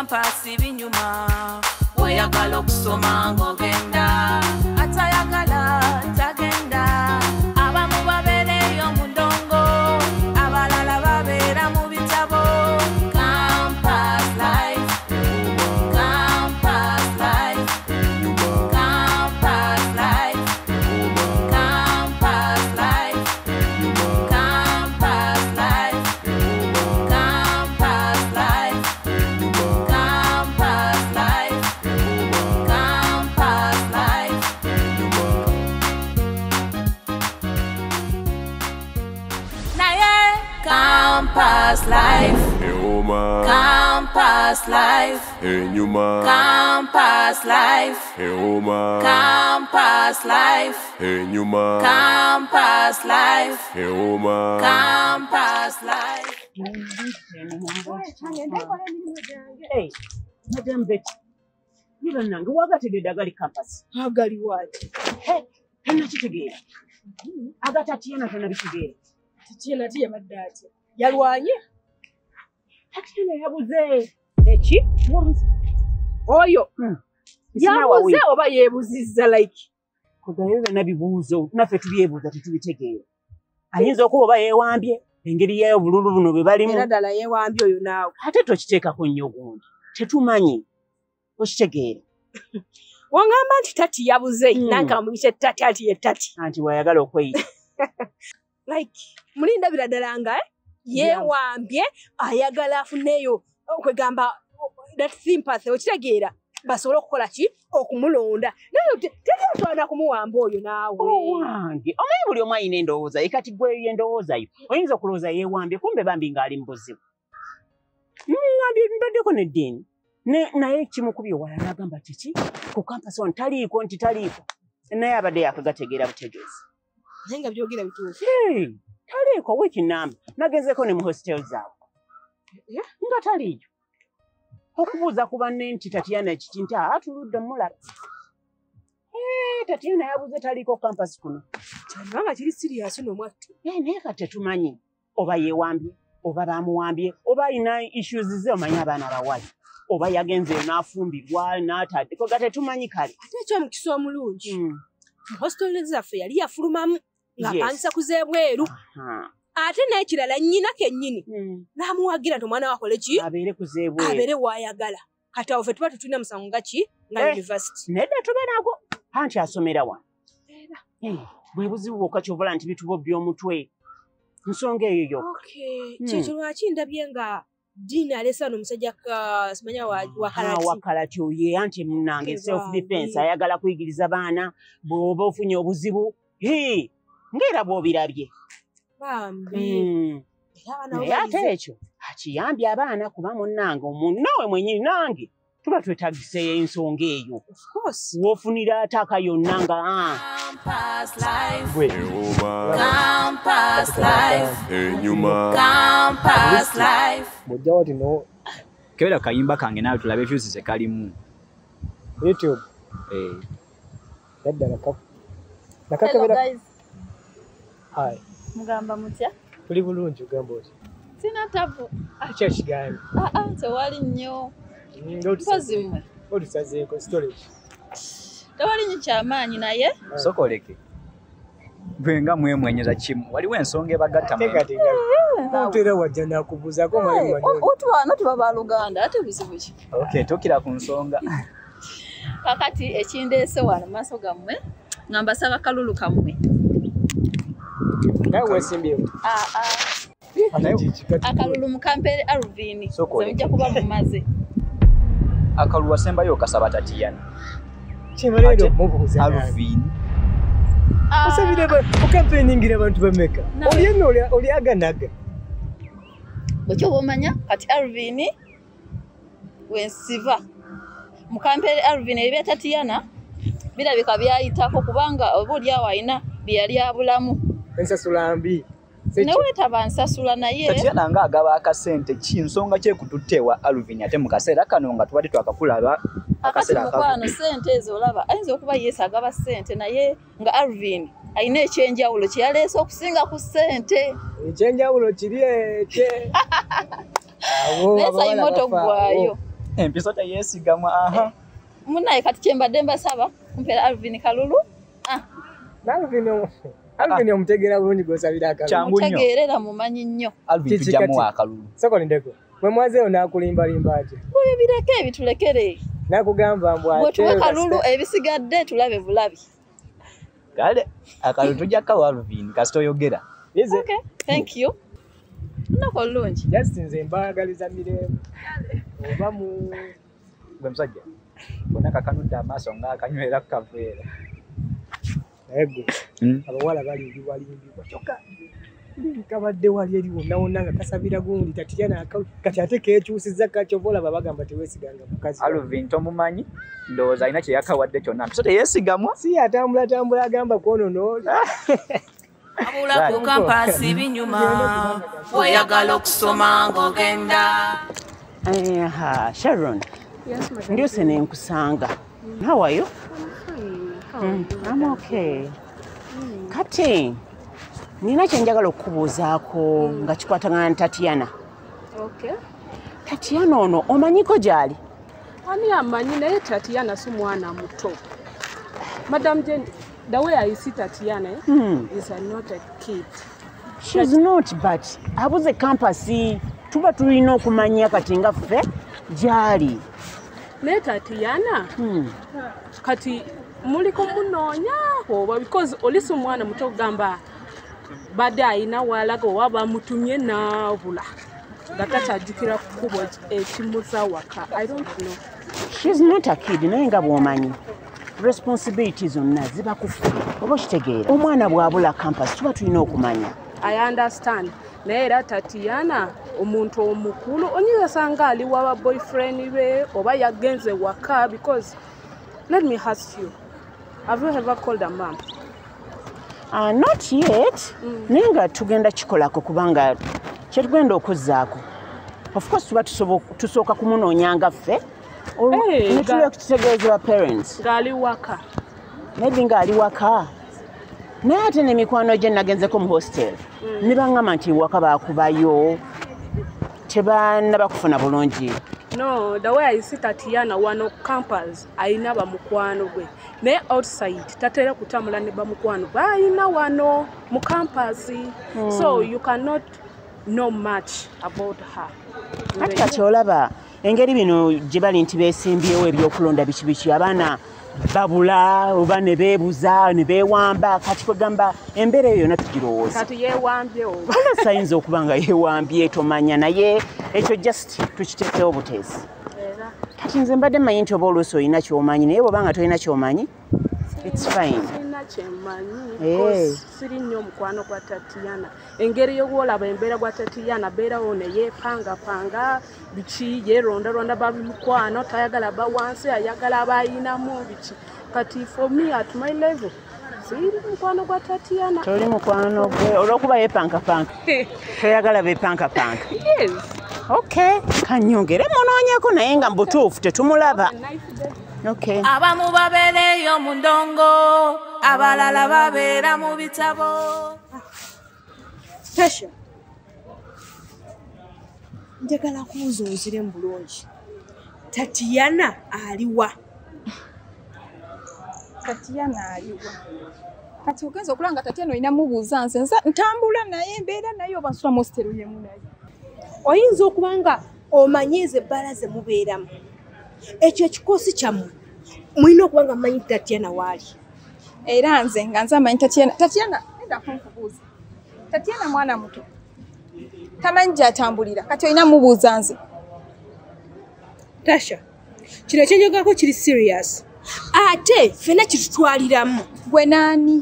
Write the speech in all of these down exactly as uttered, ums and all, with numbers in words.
campus ibinyuma oyagala okusoma ng'ogenda atayagala tagenda abamu babeereyo mu ndongo abalala babeera mu bitabo campus life campus life campus life campus life campus life campus life campus life campus life naye campus life Eoma campus life Enyuma campus life Eoma campus life Enyuma campus life Eoma campus life Hey, Madam Betty. Niba nange wagategedde agali campus. Agali wati. Hey, tannakitegeera. Agati Atieno tannabitegeera. Atieno ati yabadde atya? Yalwanye? Atieno yabuze. Eki? Wabuze. Oyo. Hmm. Yabuze oba yeebuzizza like? Kugayo byonna bibuuzo. Naffe tubyebuuza tetubitegeera. Ayinza okuba oba yeewambye. Engeri yeyo bululu buno bwe balimu. Era ddala yeewambye oyo naawe. Ate tokiteekako nnyo gundi. Tetumanyi. Okitegeera. Wangamba nti tati yabuze. Hmm. Nange amuyise tati ati ye tati. Anti wayagala okweyita. Like, mulindabira ddala nga eh? Yeewambye ayagala afuneeyo okwegamba that sympathy okitegeera basobole okukola ki okumulonda naye tetutwana kumuwamba oyo naawe wange omanyi buli omu ayina endowooza ye kati gwe endowooza yo oyinza okulowooza yeewambye kumbe bambi ng'ali mu buzibu ngambye mbaddeko n'eddiini naye kimukubye wala n'agamba kiki ku kampasi ono taliiko nti taliiko naye abadde yakagategeera butegeezi naye nga byogera bituufu taliiko wiiki namba nagenzeeko ne mu hostel zaabwe nga taliiyo okubuuza ku banne nti Tatiana kiki nti atuludde mulaba Tatiana yabuze taliiko kampasi kuno kyalibanga kiri siriasi n'omwattu naye kati tetumanyi oba yeewambye oba baamuwambye oba alina issues ze omanyi abaana bawali oba yagenzeeyo n'afumbirwa n'atadde koga tetumanyi kale ate ekyomukisa omulungi mu hostel zaffe yali yafulumamu ng'apangisa kuzeebweru ate n'ekirala nnyina kennyini n'amuwagira nti omwana wakole ki abeere kuzeebweru abeere waayagala kati awo ffe tuba tetulina musango nga ki nga university nedda tube nago anti asomera wano bwe buzibu bwokka kyovala nti bitubo by'omutwe nsonga eyo yokka kyekyo lwaki ndabye nga diini aleesa no omusajja simanya wakalati oye anti munnange self defense ayagala kuyigiriza baana bw'oba ofunye obuzibu ng'era bw'obirabye naye ate ekyo akiyambye abaana kuba munnange omunnawe mwenyini nange tuba twetagiseeyo ensonga eyo w'ofunira ataaka yonna nga bw'ojja wati no kebera kayimba kange nawe tulabe views ze kalimu YouTube yadda nakakebera hai mugamba mutya tuli bulungi ugamba oti sina tabu acha kigani ah ah tewali nnyo mpazimu olisazeeko storage tewali nnyo kyamaanyi naye sokoleke gwenga mwemwenyeza kimu waliwo ensonga ebagatta otera wajja nakubuuzako mwalimu otwana tuba baluganda ate buzibu ki okay tokira ku nsonga kakati ekindeese wano maaso gammwe nga mbasaba kalulu kammwe nawe weesimbyewo akalulu mu kampere Alvin zemujja kuba mumaze akalulu wasembayo okasaba Tatiana kimalero mubuuza Alvin osabire okampeiningira abantu bameka olieno oliaganaga bwekyo bomanya kati Alvin wensiva mu kampere Alvin ebya Tatiana birabika byayitako kubanga obuliawo ayina byali abulamu ensasula mbi newe tabansasula naye Tatiana nga agaba akasente kinsonga kyekututtewa Alvin ate mu kaseera kano nga tubadde twakakulaba akaseera akakwano sente ezo olaba ayinza okuba Yesu agaba sente naye nga Alvin ayina ekyenjawulo kyeyaleese okusinga ku sente ekyenjawulo kiri ekye nesa imoto gwayo empiso teyeesigamwa aha Munaye kati kyembadde mbasaba kumpeera Alvin Kalulu. Ah, Alvin Alvin omutegeera bulungi gw'osabira akalulu. Kyangu nnyo. mutegeerera mumanyi nnyo. Alvin Kiki tujamu kati? akalulu. Sokoli ndeko. Bwe mwazeeyo n'akulimbalimba ate. Bwe bireke ebitulekere. N'akugamba mbu Bwe ate. tuwe Kalulu ebisigadde tulabe bulabi. Kale akalulu tujja kawa Alvin kasita oyogera. Ize. Okay, thank you. Nnako olungi. Just nze mbaagaliza mirembe. Oba mu Gwe musajja. Bona kakanudde amaaso ng'akanywera ku kaveera. naye gwe Mm. abawala balimbibwa limbibwa kyokka kabadde wali eri wonna wonna nga kasabira gundi Tatiana kati ate kekyusizza kakyobola babagamba teweesiganga mukazi Alvin tomumanyi ndowooza alina kye yakawadde kyonna mpiso teyeesigamwa. si atambula tambula agamba kwonono Abula ku kampasi binyuma oyagala okusoma ng'ogenda. Aha, Sharon. Yes, madam. Ndyose ne nkusanga. How are you? How Mm, I'm okay. Kati nina kye njagala okukubuuzaako nga kikwatagana ne Tatiana. Okay. Tatiana ono omanyiko gy'ali? Ani amanyi naye Tatiana si mwana muto. Madam Jane, the way I see Tatiana eh, Hmm. is a not a kid. She's not, but abuze kampasi tuba tulina okumanya kati nga ffe gy'ali. Naye Tatiana Hmm. kati muliko munoonya oba because olisi omwana muto kugamba badde ayina walaga oba bamutumye naabula nga takyajjukira kkubo ekimuza waka. I don't know. She's not a kid naye nga bw'omanyi responsibility zonna ziba ku ffe oba kitegeera omwana bw'abula kampasi tuba tulina okumanya. I understand. Naye era Tatiana omuntu omukulu onyinza sanga ali wa boyfriend be oba yagenze waka because let me ask you, have you ever called a mom? Uh, not yet. Mm. Naye nga tugenda kikolako kubanga kyetugenda okuzzaako. Of course tuba tusobo- tusooka kumunoonyanga ffe Hey, ne tuleka kitegeeza ba parents. Ngali waka. Maybe ng'ali waka. Naye ate n'emikwano gye nagenzeko mu hostel. Ne baŋŋamba nti waka baakubayo tebanaba kufuna bulungi. No, the way I see Tatiana wano campus ayina bamukwano gwe. Naye outside tatera kutambula ne bamukwano gwe ayina wano mu campus. So you cannot know much about her. Kati kati olaba engeri bino gye bali nti beesimbyewo ebyokulonda biki biki abaana babula oba ne beebuza ne beewamba kati kwegamba embeera eyo yonna tugirowooza. Kati yeewambye oba. Wala sayinza okuba nga yeewambye tomanya naye ekyo just tukiteekewo buteesi. Era Kati nze mbadde mmanyi nti oba oluusi olina ky'omanyi naye bw'oba nga tolina ky'omanyi it's fine. sirina kyemanyi Hey. because siri nnyo omukwano gwa Tatiana. Engeri y'okwolaba embeera gwa Tatiana beerawo ne yeepangapanga biki yeerondaronda bamukwano tayagala ba wansi ayagala abayinamu biki. Kati for me at my level siri mukwano gwa Tatiana. Toli mukwano gwe olw'okuba yeepankapanka toyagala beepankapanka. Yes. Okay, kanyongere munoonyeko naye nga mbutuufu tetumulaba. Nice day. Okay. Abamu babeereyo mu ndongo, abalala babeera mu bitabo. Tasha. Njagala kubuuza ozire mu bulungi. Tatiana aliwa? Tatiana aliwa. Kati ogenza okulanga Tatiana olina mubuuza nze nza ntambula naye mbeera naye oba nsula mu hostel yemu naye. Oyinza okubanga omanyize ebbala ze mubeeramu. Ekyo ekikoosi kyammwe mulina okuba nga mmanyi Tatiana waali. Era nze nga nze amanyi Tatiana. Tatiana nenda kunkubuuza. Tatiana mwana muto. Tamanyi gy'atambulira. Kati olina mubuuza nze. Tasha, kino ekyenjogerako kiri serious. Ate ffenna kitutwaliramu. Gwe naani?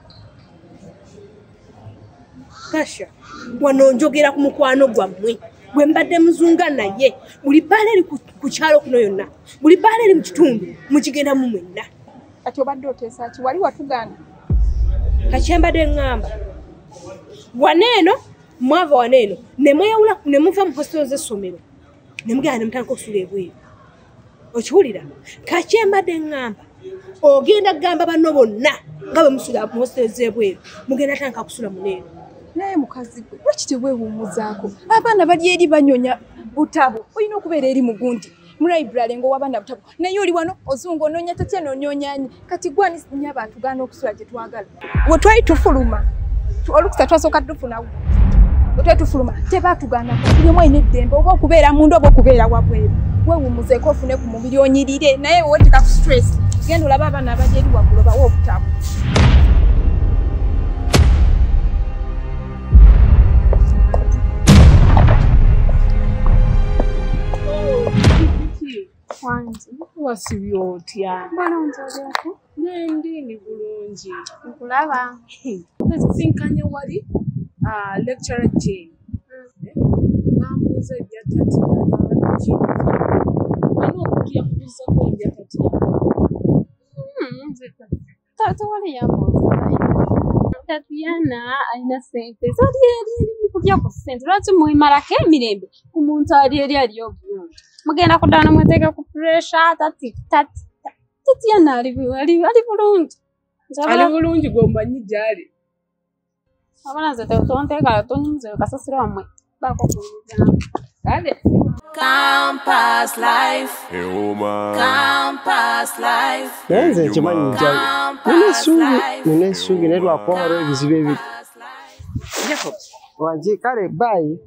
Tasha, wano njogera ku mukwano gwammwe. Gwe mbadde muzunga naye buli bbaala eri ku ku kyalo kuno yonna. Buli bbaala eri mu kitundu mukigendamu mwenna. Kati obadde oteesa ki? Wali watugana? Kakyembadde ngamba. Waneeno mwava waneeno ne mweyawula ne muva mu hostel z'essomero ne mugenda ne mutandika okusula ebweru. Okiwulira? Kakyembadde ngamba ogenda kugamba banno bonna nga bwe musula mu hostel z'ebweru mugenda tandika kusula muneeno. Naye mukazi gwe lwaki teweewummuzaako? Abaana bali eri banyonya butabo. Olina okubeera eri mugundi. mu library ngo wabanda butabo naye oli wano ozungu ononya Tatiana onyonyanye kati gwani nyaba atugana okusula gye twagala we twali tufuluma olukusa twasooka tufunawo we twali tufuluma tebatugana buli omu alina eddembe oba okubeera munda oba okubeera wabweru weewumuzeeko ofune ku mubiri onyirire naye wooteka ku stress genda olaba abaana abali eri waggulu bawa obutabo Wanzi wasibye otya mbona onzolyako nendi ni bulungi nkulaba tusinkanye wali ah lecturer Jane nambuuza ebya Tatiana ano okutya kubuuza ko ebya Tatiana tata wali yambuuza Tatiana alina sente zali eri eri kulya ku sente lwaki muyimalako emirembe ku muntu ali eri ali obulungi mugenda kudana mweteka ku pressure tati tati Tatiana ali ali ali bulungi ali bulungi gomanyi jali abana zete tonteka tonyinze kasasira wamwe bako kuja kale Campus life Eoma Campus life Nenze chimanyi njali Nene sugi Nene sugi Nedu wakwaro ebizibu ebi Jacob Wanji kare bye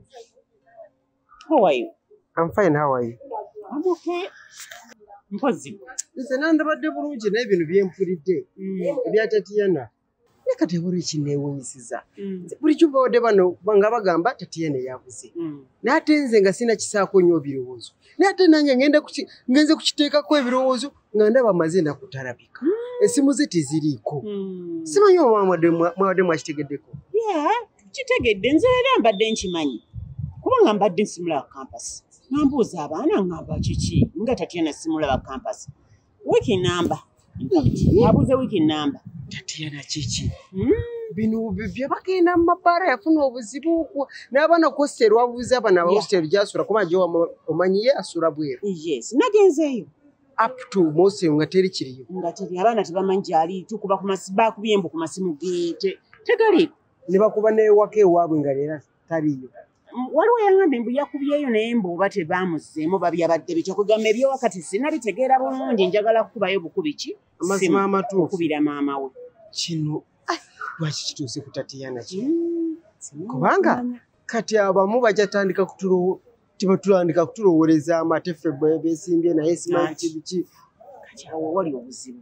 how are you I'm fine how are you I'm okay mpozi Nze nandabadde bulungi naye bino byempulidde ebya Tatiana leka tebuli kineewunyisiza buli kyobadde bano nga bagamba Tatiana yabuze n'ate nze nga sina kisaako nnyo ebirowoozo naye ate nange ngenda ngenze kukiteekako ebirowoozo nga ndaba maze nakutalabika esimu ze teziriiko simanyi oba mwawadde mwakitegeddeko kitegedde nze era mbadde nkimanyi kubanga mbadde nsimula campus nambuuza abaana ngamba kiki nga Tatiana simulaba campus wiki namba abuze wiki namba Tatiana kiki bino bye bagenda mu mabaara yafuna obuzibu n'abaana ku hostel wabuuza abaana ba hostel gyasula kuba gyo omanyiye asula bweru yes nagenzeeyo up to mose nga teri kiriyo nga teri abaana tebamanyi gyali tukuba ku masimu bakubiyembu ku masimu ge tegaliiko ne bakuba n'ewaka ewaabwe nga leera taliyo waliwo yangambye mbu yakubyeyo naye mbu oba tebaamuzeemu babyabadde bityo kugamba ebyowakati sinabitegeera bulungi njagala kukubayo bukubi ki amazima amatuufu okubira maama we kino lwaki kituuse ku Tatiana kino kubanga kati abamu bajatandika kutulo tibatulandika kutulowooleza amatefe beesimbye naye simanyi kibiki kati awo wali obuzibu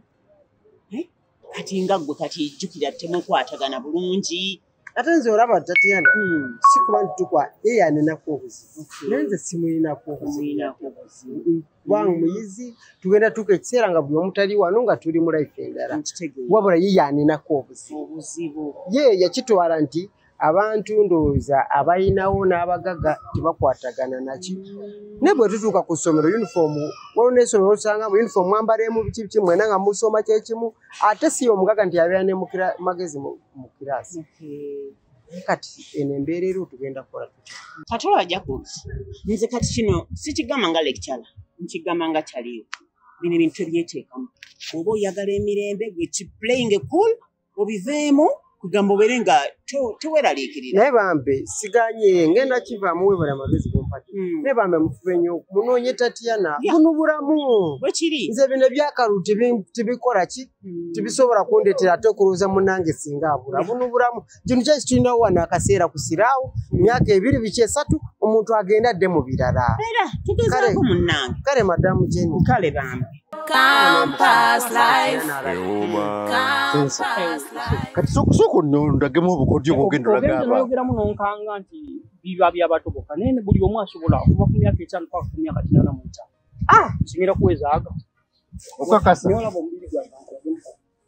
kati nga ggwe kati jjukira temukwatagana bulungi ate nze olaba Tatiana si kuba nti tukwa ye yanenako obuzibu naye nze simulinako obuzibu kubanga muyizi tugenda tuka ekiseera nga buli omu tali wano nga tuli mu life endala wabula ye yanenako obuzibu ye yakitwala nti abantu ndowooza abayinawo n'abagaga tebakwatagana naki naye bwe tutuuka ku ssomero yunifoomu waliwo n'essomero osanga mu yunifoomu mwambalemu biki biki mwena nga musoma kyekimu ate si omugaga nti yabeera ne magezi mu kiraasi kati eno embeera eri tugenda kukola tutya kati olwajja kuki nze kati kino sikigamba nga lecturer nkigamba nga kyaliyo bino ebintu tebyeteekamu oba oyagala emirembe gwe playing cool obiveemu kugamba obeere nga teweraliikirira naye bambe siganye ngenda kivaamu webala amagezi gompati naye bambe mufube nnyo munoonye Tatiana buno bulamu bwekiri nze bino ebyakalu tebikola ki tebisobola kundeetera ate okulowooza munnange singa abula buno bulamu kino kyaki tulinawo wano akaseera kusiraawo emyaka ebiri biki esatu omuntu agenda adde mu birala era tugezaako munnange kale madamu Jenny kale bambe Campus life Eoma Campus life kati soko ndagemu obukodyo bwogenda olagamba oyogeramu nonkanga nti biba byabato bokka naye buli omu asobola okuva ku myaka etaano paka ku myaka kinaana mu etaano ah nsingira kuwezaaga okakasa nyolaba omubiri gwange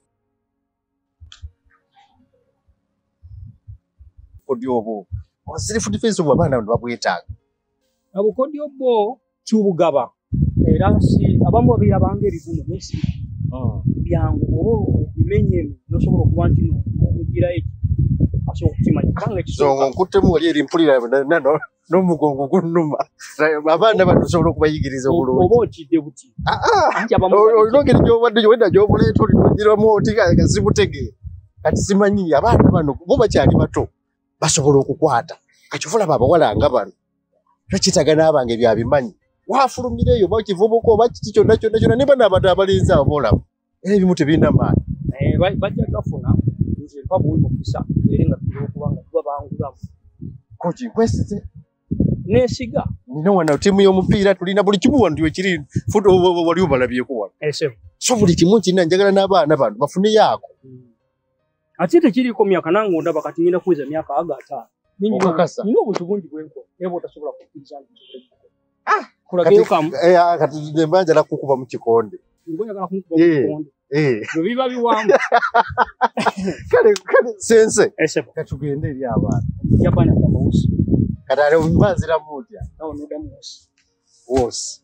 obukodyo obwo self defense obwo abaana babwetaaga obukodyo bwo kyobugaba era si abamu babeera bange ebivumu nesi byangu oba bimenyemu nosobola okuba nti omugirayo asobola okukimanya kubanga ekisonga nkuttemu wali eri mpulira n'omugongo gunnuma abaana bano osobola okubayigiriza obulungi oba otidde buti olina engeri gyobadde wenda gyobuleeta olinogiramu oti sibutegeera kati simanyi abaana bano bo bakyali bato basobola okukwata kati ofulaba abawala nga bano twekitaga n'abange byabimanyi wafulumireyo oba kivubuka oba kiki kyonna kyonna kyonna niba n'abantu abalinzi abo boolaba era ebimu tebirina maanyi. Bajja gafuna nze mpa buwi mukisa era nga tulina okuba nga tuba bangulamu. Kochi nkwesize neesiga nina wano ttiimu y'omupiira tulina buli kimu wano ekiri futo wali obalabyeko wano. So buli kimu kirina njagala n'abaana bano bafuneyo ako. Ate tekiriiko myaka nange ondaba kati ngenda kuweza myaka aga ataano. Okakasa. Nina obuntu bungi bwenkola era bw'otasobola kukkiriza Ah, kulageyo kamu. Kati nemba njala kukuba mu kikonde. Njagala kukuba mu kikonde. Eh. Bwe biba biwanvu. Kale kale sense. Esebo. Katugende eri abaana. Japani agamba wosi. Kati ale mbanzira mutya. Nawo nodamu wosi. Wosi.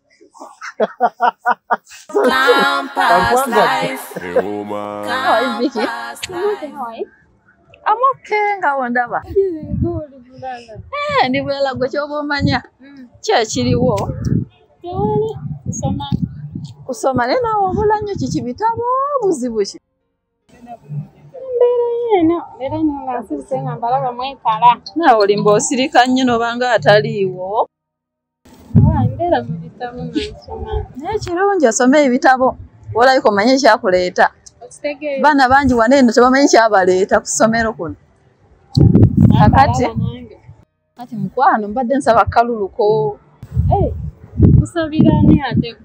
Campus life. Campus life. I'm okay nga wondaba. Eh, ndi bwela gwe kyoba omanya. Kye kiriwo. Tewali kusoma. Kusoma ne nawe obula nnyo kiki bitabo buzibu ki? Mbeera yeeno era nga nsirise nga mbalaba mwekala. Naawe olimba osirika nnyo nobanga ataliiwo. Mbeera mu bitabo nansoma. Naye kirungi osome ebitabo olabika omanye ekyakuleeta. Baana bangi wano eno tebamanyi kyabaleeta ku ssomero kuno. Kakati kati mukwano mbadde nsaba kaluluko. Kusabira ani ate?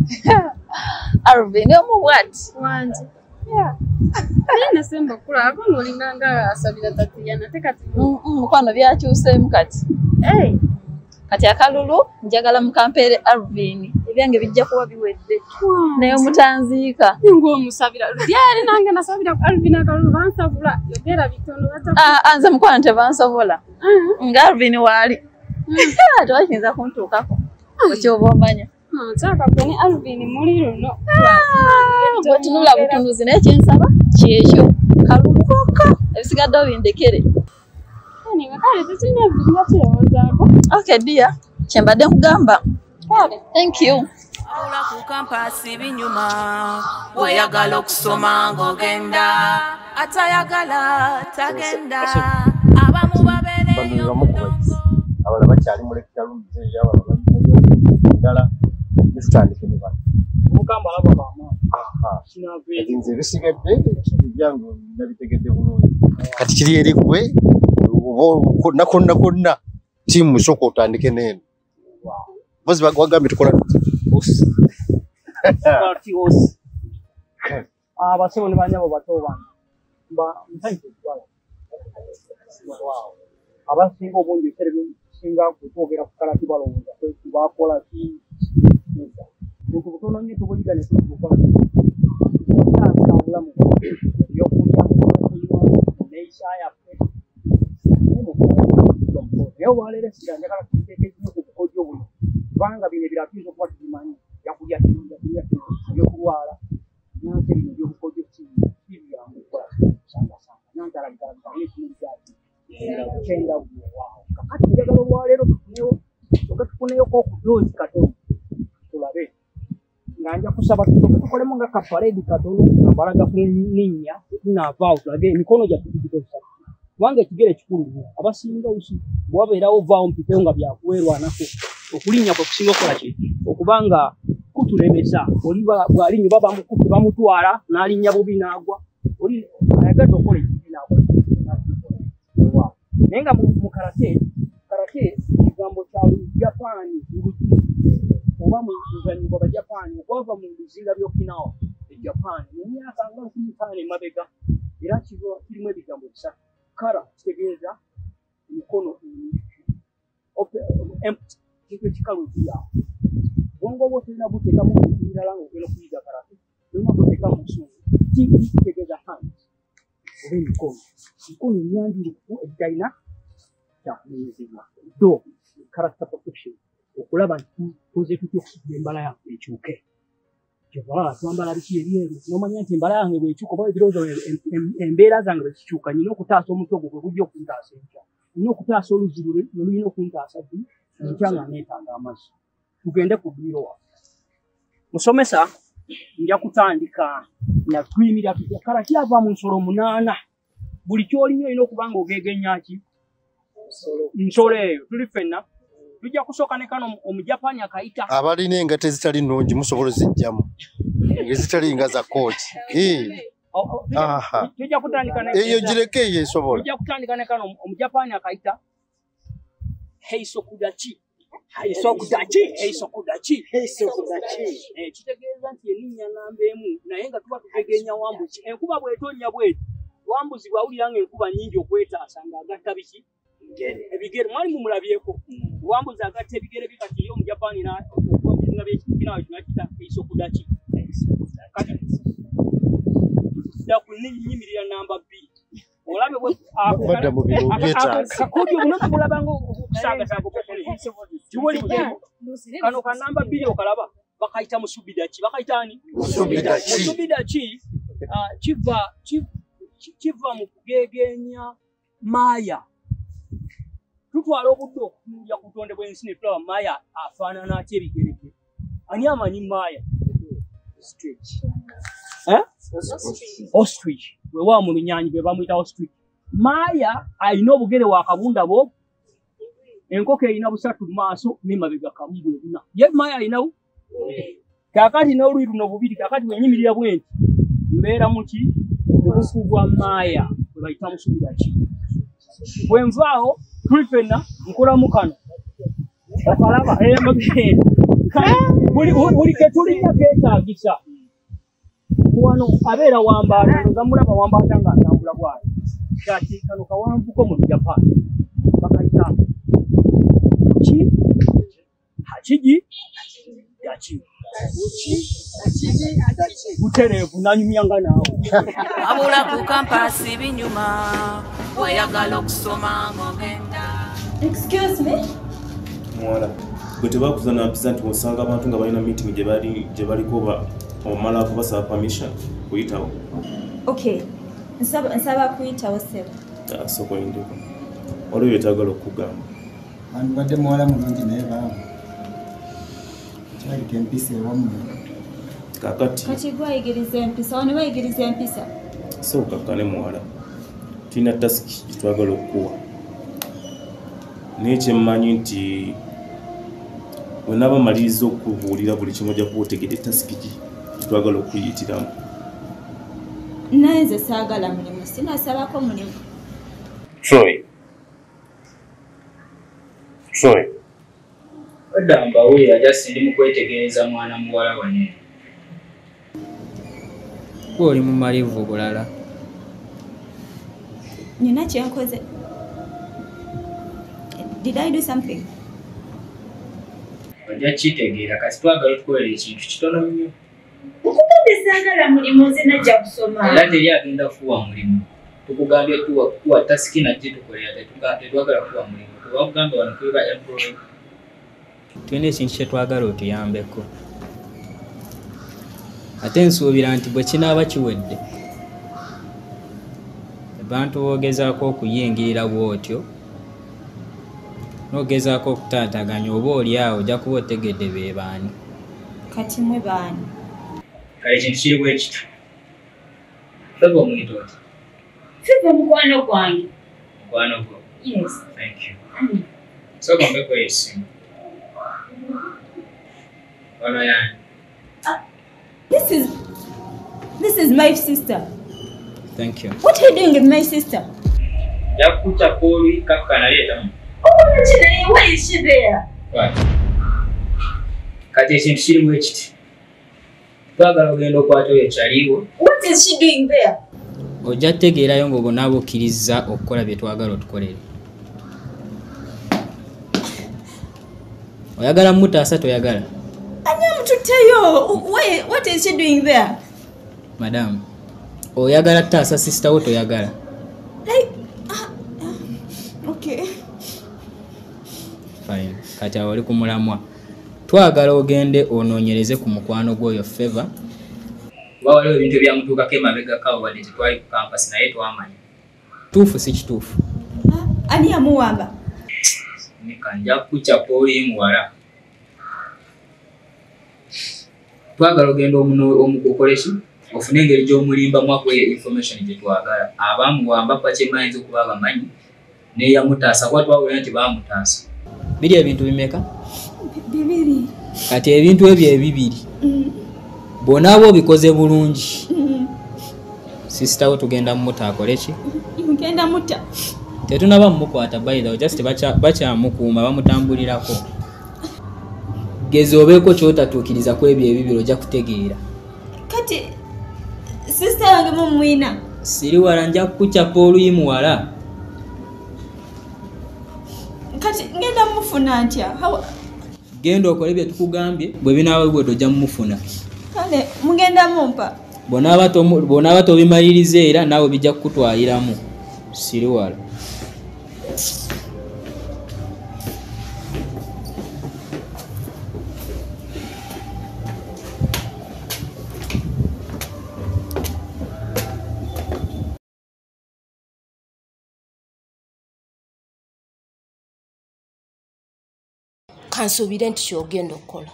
Alvin omubwati wangi. Nene semba kula akono olinganga asabira Tatiana tekati. Mukwano byakyuseemu kati. Hey. Kati akalulu njagala mukampeere Alvin ebyange bijja kuba biwedde. Naye omutanziika. Ngo omusabira. Lyali nange nasabira Alvin akalulu bansabula yogera bitono bata. Ah anze mukwano tebansobola. Nga Alvin waali. Twakiyinza kuntuukako. Ekyoba omanya. Nchaka kwenye Alvin muliro no. Bwe tunula butunuzi naye kyensaba kyekyo. Kalulu kokka ebisigadde bindekere. Ninga kale tutina vinga kirowoozaako. Okay dear. Kyembadde nkugamba. Kale. Thank you. Awula ku kampasi binyuma oyagala okusoma ng'ogenda atayagala tagenda abamu babeereyo abala bakyali mu lecture room zeeyo abala bagala tutandike ne bano omukamba alaba baamaanyi. Kati nze bisigadde ebyange nabitegedde bulungi kati kiri eri gwe konna konna konna ttiimu sooka otandike n'eno bozi wagambye tukola abasebo ne banyabo bato bange mba ntayite twala abasinga obungi ebisere bisinga kutwogera ku kalati balowooza kwetu bakola ki bintu butono nnyo tubuliga ne tubukola taasa obulamu ebyokulya neeyisa yaffe naye olwaleero esira njagala tuteeka ekiyo ku bukodyo buli kubanga bino ebiratuiza okuba tubimanyi yakulya yakulya ebyokulwala nanse bino ebyobukodyo kibyangu okukola sangasanga nanse alabikalabikanyo ekimuligaati kenda buwaawo kakati njagala olwaleero tufuneyo oga tufuneyoko okudoozi katono tulabe nga nja kusaba tusoke tukolemu nga kaparedi katono nga mbalaga ku ninnya tunaavaawo tulage emikono gyaffe tugikozesa kubanga ekigere kikulu nnyo abasinga usi bwabeerawo vaawo mpiteyo nga byakuweerwanako okulinnya kwe kusinga okukola ki okubanga kutulemesa oli bw'alinnyo baba bamukutte bamutwala n'alinnya bubi n'agwa oli ayagadde okukola ekibi n'agwa naye nga mu karate karate ekigambo kya Lujapaani oba mu luzanyo gw'Abajapaani okwava mu bizinga by'Okinawa ejapaani mu myaka nga nkumi ttaano emabega era kirimu ebigambo bisatu kara kitegeeza emikono ekyo kikalu ekiryawo bwongo bwo tolina buteekamu birala ng'ogenda okuyiga karate tolina buteekamu nsungu tiki kitegeeza hands oba emikono emikono emyanjuluku ebitalina kyakumenyezebwa do character protection okulaba nti tukoze tutya okusudda embala yange ekyuke kyova twambala biki ebyeru n'omanya nti embala yange bw'ekyuka oba ebirowoozo embeera zange bwe zikyuka nina okutaasa omutwe gwo gwe gujja okuntaasa enkya nina okutaasa oluzibu lwe lulina okuntaasa ddi enkya nga neetaaga amazzi tugende ku dduyiro waffe musomesa nja kutandika na tuyimira tutya kala kyava mu nsolo munaana buli ky'olinnya olina okuba nga ogeegenya ki nsolo eyo tuli ffenna tujja kusooka ne kano omujapani akayita abalina engate ezitali nnungi musobola zijjamu ezitali nga za kooti tujja kutandika eyo gireke eyo esobola tujja kutandika ne kano omujapani akayita heisokudachi heisokudachi heisokudachi heisokudachi eh kitegeeza nti erinnya namba emu naye nga tuba tutegenya wambuzi enkuba bw'etonnya bw'eti wambuzi bwawulira ng'enkuba nnyingi okwetaasa ng'agatta biki ebigere mwali mumulabyeko wambuzi agatta ebigere bikati ye omujapani okubamuzinga byekinawe kinakita heisokudachi kati da kunyimirira namba bbiri olabe kakodi omunoku mulabanga okusaagasaga kibuli kano ka namba bbiri okalaba bakayita musubidachi bakayitaani musubidachi kiva kiva mu kugegenya maaya tutwala obudde okutunuulira ku butonde bw'ensi ne tulaba maaya afaanana atya ebigere bye ani amanyi maaya ostrich wewa mu lunyanyi bwe bamuyita ostrich maaya alina obugere wa kabunda bo enkoko erina busatu mu maaso n'emabega kamu bwe buna ye maaya alinawo kakati n'olwiru no bubiri kakati bwenyimirira bwenti mbeera muki obufu bwa maaya bwe bayita musubidachi bwe nvaawo tuli ffenna nkolamu kano okalaba buli ketulina keetaagisa wano abeera wambaata nozamulaba wambaata ng'atambula bwati kati kano kawanvuko mu Japan bakayita ki hakiji yachi butereevu nanyumyanga naawe abula ku kampasi binyuma oyagala okusoma ng'ogenda. Excuse me? Mwala bwe tebakuzana mpisa nti osanga abantu nga balina meeting gye bali gye baliko omala kubasaba permission kuyitawo. Okay. Nsaba nsaba kuyitawo sebo. Asoko indiko. Olwo yetagala okugamba. Abantu badde mwala mulungi naye baamu. Kyali kempisa ewamu. Kakati. Kati gwayigiriza empisa, wano bayigiriza empisa. So kakane mwala. Tulina task gyetwagala okukuwa. Naye kyemmanyi nti bwe naba maliriza okubuulira buli kimu ojja kuba otegedde task gi gyetwagala okuyitiramu. Naye nze saagala mulimu, sinasabako mulimu. Troy. Troy. Odamba we ajasi ndi mu kwetegereza mwana muwala wange. Oli mu malivu bulala. Nina kye nkoze. Did I do something? Ojja kitegeera kasi twagala tukolera ekintu kitono nnyo. Okugambye saagala mulimu nze najja kusoma. Era teri agenda kuwa mulimu. Tukugambye tuwa kuwa tasiki najje tukolera tetwagala kuwa mulimu. Tubagamba wano tuba employee. Tulina ekintu kye twagala otuyambeko. Ate nsuubira nti bwe kinaaba kiwedde. Abantu boogezaako okuyingirira bw'otyo. Nogezaako okutaataganya oba oli awo ojja kuba otegedde be baani. Kati mwe baani? Kale ekintu kiri bwe kityo. Feva omuyita oti? Feva mukwano gwange. Mukwano gwo? Yes. Thank you. Mm. So kombeko esimu. Wano yani? Uh, this is this is my sister. Thank you. What are you doing with my sister? Yakuta koli kaka na leta. Oh, why is she there? What? Kati ekintu kiri bwe kiti. Twagala ogenda okwata oyo kyaliwo. What is she doing there? Ojja tegeerayo ng'obwo naabo okkiriza okukola bye twagala otukolere. Oyagala mutaasa toyagala? Anyamututteyo. What is she doing there? Madam, oyagala taasa sister wo toyagala? Like, uh, uh, okay. Fine. Kati awo oli ku mulamwa. Twagala ogende onoonyereze ku mukwano gw'oyo Feva. Waliwo ebintu ebyamutuukako emabega kawo wadde tetwali ku kampasi naye twamanya. Tuufu si kituufu. Ani yamuwamba? Nika nja kukyapa oli muwala. Twagala ogenda omukokoleki ofune engeri gy'omulimbamu akuwa information gye twagala. Abamuwamba pa kye mayinza okuba abamanyi n'eyamutaasa kuba twawulira nti baamutaasa. biri ebintu bimeka Bibiri. kati ebintu ebyo ebibiri bona abo bikoze bulungi sister wo tugenda muta akole ki Mugenda muta. tetunaba mukwata by the way just bacha bacha mukuma bamutambulirako gezo obeko kyotatuukiriza ku ebyo ebibiri ojja kutegeera Kati sister wange mumwina. siri wala nja kukucapa oluyimuwala Kati ngenda mufuna ntya. How genda okole bye tukugambye bwe binaaba bwe tojja mufuna kale mugenda mumpa. bonaaba to bonaaba to bimalirize era naawe bijja kukutwaliramu siri wala Kansubire nti kyogenda okukola.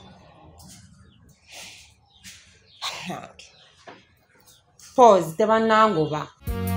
Pause, tebannangoba.